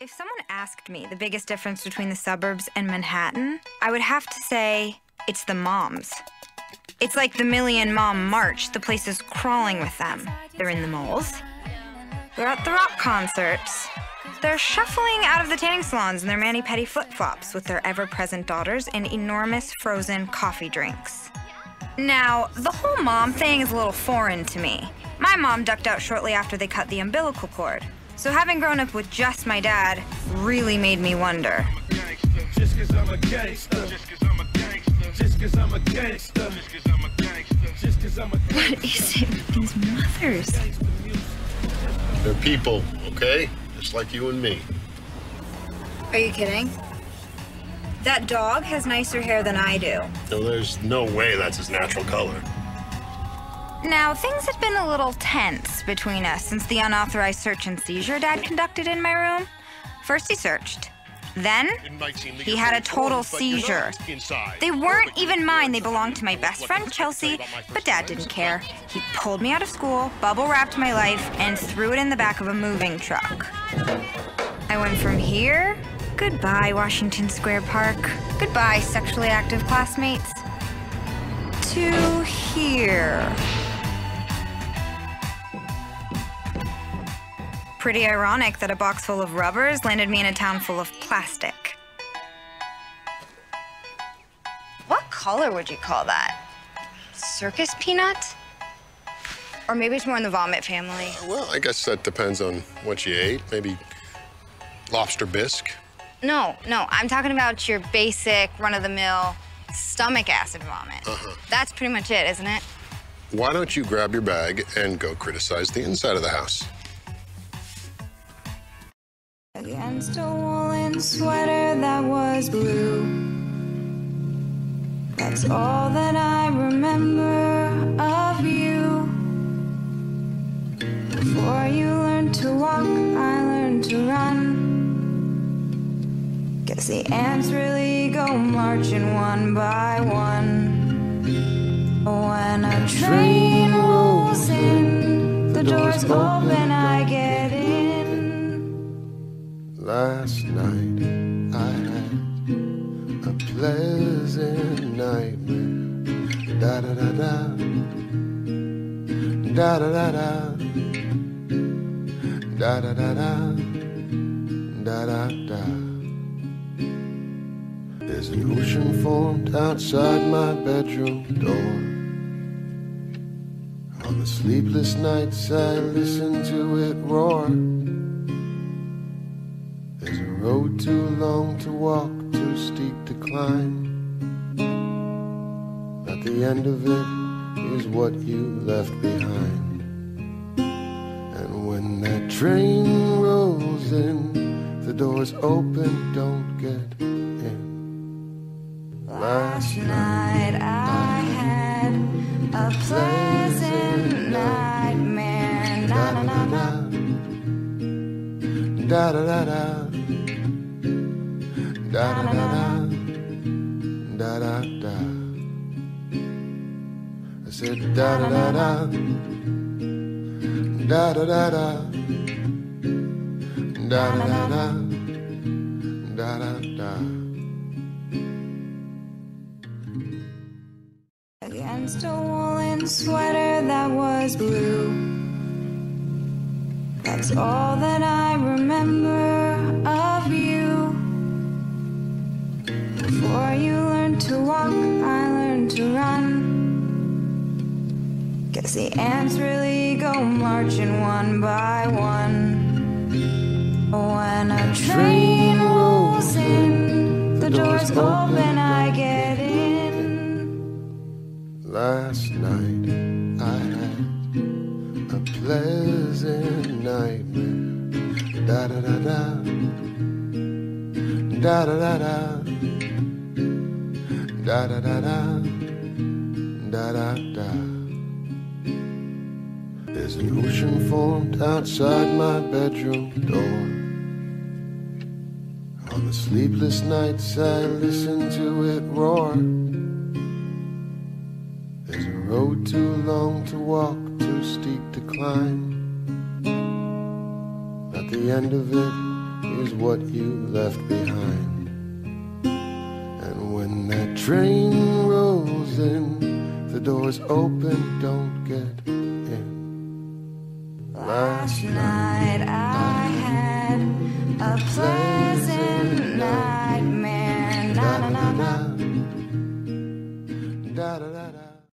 If someone asked me the biggest difference between the suburbs and Manhattan, I would have to say it's the moms. It's like the Million Mom March. The place is crawling with them. They're in the malls. They're at the rock concerts. They're shuffling out of the tanning salons in their mani-pedi flip-flops with their ever-present daughters in enormous frozen coffee drinks. Now, the whole mom thing is a little foreign to me. My mom ducked out shortly after they cut the umbilical cord. So having grown up with just my dad really made me wonder. Just 'cause I'm a gangster. Just 'cause I'm a gangster. Just 'cause I'm a gangster. Just 'cause I'm a gangster. Just 'cause I'm a gangster. What is it with these mothers? They're people, okay? Just like you and me. Are you kidding? That dog has nicer hair than I do. No, there's no way that's his natural color. Now, things had been a little tense between us since the unauthorized search and seizure Dad conducted in my room. First he searched. Then, he had a total seizure. They weren't even mine. They belonged to my best friend, Chelsea, but Dad didn't care. He pulled me out of school, bubble-wrapped my life, and threw it in the back of a moving truck. I went from here, goodbye, Washington Square Park, goodbye, sexually active classmates, to here. Pretty ironic that a box full of rubbers landed me in a town full of plastic. What color would you call that? Circus peanut? Or maybe it's more in the vomit family. Well, I guess that depends on what you ate. Maybe lobster bisque. No, I'm talking about your basic, run-of-the-mill stomach acid vomit. That's pretty much it, isn't it? Why don't you grab your bag and go criticize the inside of the house? Against a woolen sweater that was blue. That's all that I remember of you. Before you learned to walk, I learned to run. Guess the ants really go marching one by one. When a train rolls in, the doors open, I get in. Last night I had a pleasant nightmare. Da da da da, da da da da, da da da da, da da da. There's an ocean formed outside my bedroom door. On the sleepless nights I listen to it roar. There's a road too long to walk, too steep to climb. At the end of it is what you left behind. And when that train rolls in, the doors open, don't get in. Last night I had a pleasant nightmare. Na na na na, da da da da. Da da da da, da da da. I said da da da da, da da da da, da da da da, da da da. Against a woolen sweater that was blue. That's all that I remember of you. Before you learned to walk, I learned to run. Guess the ants really go marching one by one. When a train rolls in, the doors open, I get in. Last night I had a pleasant nightmare. Da da da da, da da da da. Da da da da, da da da. There's an ocean formed outside my bedroom door. On the sleepless nights I listen to it roar. There's a road too long to walk, too steep to climb. At the end of it is what you left behind. And when that train rolls in, the doors open, don't get in. Last night I had a pleasant night.